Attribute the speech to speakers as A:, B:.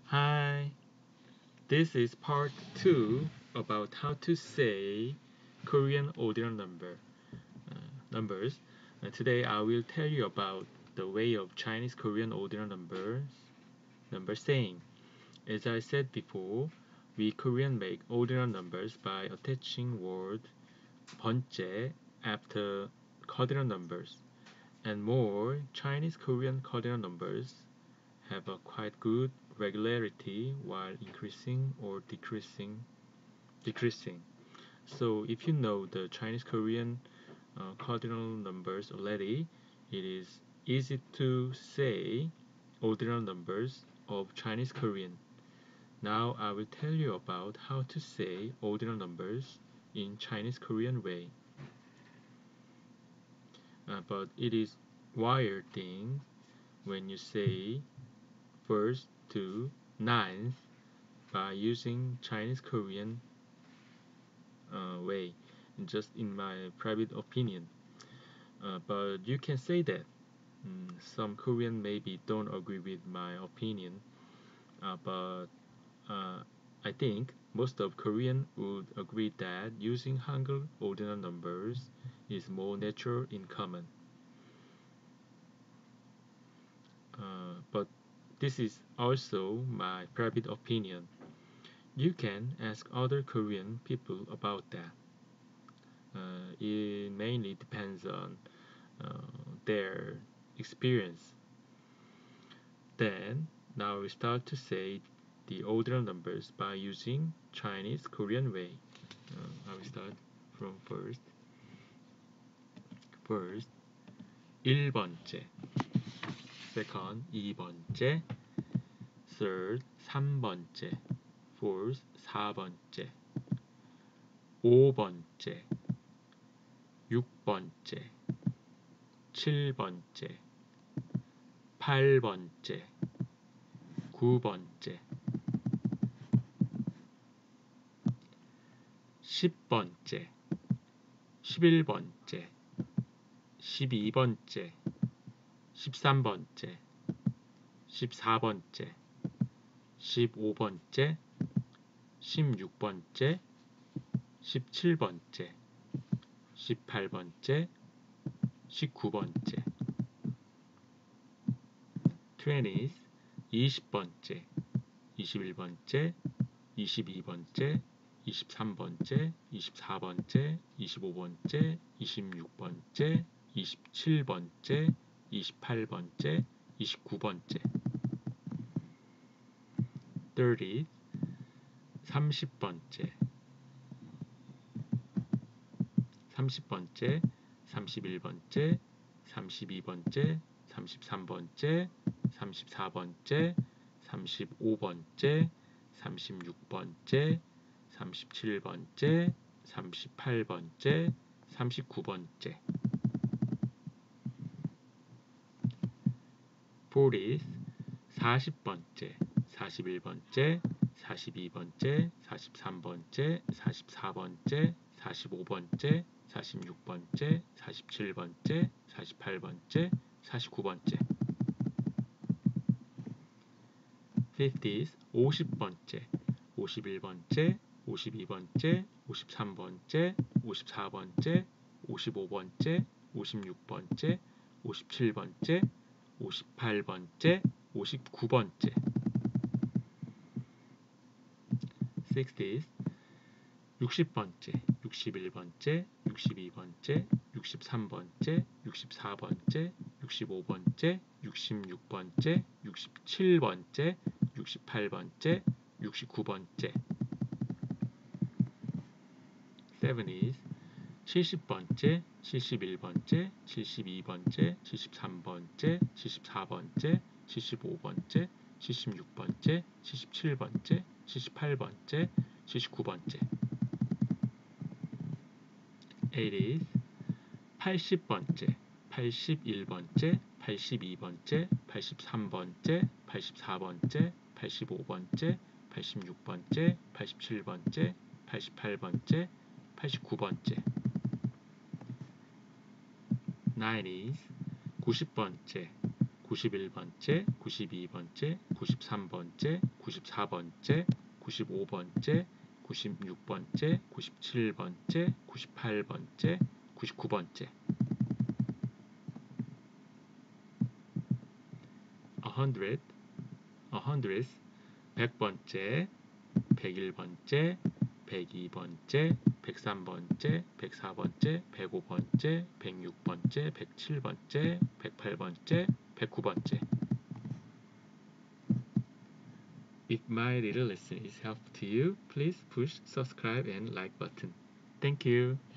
A: Hi, this is part 2 about how to say Korean ordinal numbers. Today I will tell you about the way of Chinese Korean ordinal number saying. As I said before, we Korean make ordinal numbers by attaching word 번째 after cardinal numbers. And more, Chinese Korean cardinal numbers have a quite good regularity while increasing or decreasing. So if you know the Chinese Korean cardinal numbers already, it is easy to say ordinal numbers of Chinese Korean. Now I will tell you about how to say ordinal numbers in Chinese Korean way. But it is wired thing when you say first to ninth by using Chinese Korean way, just in my private opinion. But you can say that some Korean maybe don't agree with my opinion, but I think most of Korean would agree that using Hangul ordinal numbers is more natural in common. But this is also my private opinion. You can ask other Korean people about that. It mainly depends on their experience. Then, now we start to say the ordinal numbers by using Chinese Korean way. I will start from first. First, 1번째. Second, 2번째. Third, 3번째. Fourth, 4번째. 5번째. 6번째. 7번째. 8번째. 9번째. 10번째. 11번째. 12번째. 13번째. 14번째. 15번째. 16번째. 17번째. 18번째. 19번째. 20th, 20번째. 21번째. 22번째. 23번째. 24번째. 25번째. 26번째. 27번째. 28번째. 29번째. 30th, 30번째. 30번째. 31번째. 32번째. 33번째. 34번째. 35번째. 36번째. 37번째. 38번째. 39번째. 40th, 40번째. 41번째. 42번째. 43번째. 44번째. 45번째. 46번째. 47번째. 48번째. 49번째. 50th, 50번째. 51번째. 52번째. 53번째. 54번째. 55번째. 56번째. 57번째. 58번째. 59번째. 60th, 60번째. 61번째. 62번째. 63번째. 64번째. 65번째. 66번째. 67번째. 68번째. 69번째. 70th, 70번째. 71번째. 72번째. 73번째. 74번째. 75번째. 76번째. 77번째. 78번째. 79번째. 80th, 80번째. 81번째. 82번째. 83번째. 84번째. 85번째. 86번째. 87번째. 88번째. 89번째. 90th, 90번째. 91번째, 92번째, 93번째, 94번째, 95번째, 96번째, 97번째, 98번째, 99번째. 100, 100번째, 101번째, 102번째, 103번째, 104번째, 105번째, 106번째, 107번째, 108번째, 109번째. If my little lesson is helpful to you, please push subscribe and like button. Thank you.